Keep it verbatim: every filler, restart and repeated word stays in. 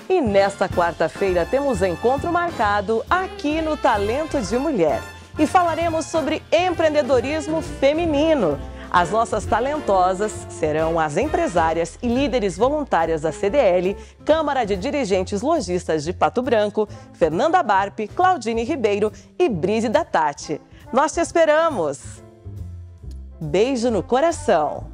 E nesta quarta-feira temos encontro marcado aqui no Talento de Mulher. E falaremos sobre empreendedorismo feminino. As nossas talentosas serão as empresárias e líderes voluntárias da C D L, Câmara de Dirigentes Lojistas de Pato Branco, Fernanda Barpe, Claudine Ribeiro e Brise da Tati. Nós te esperamos! Beijo no coração!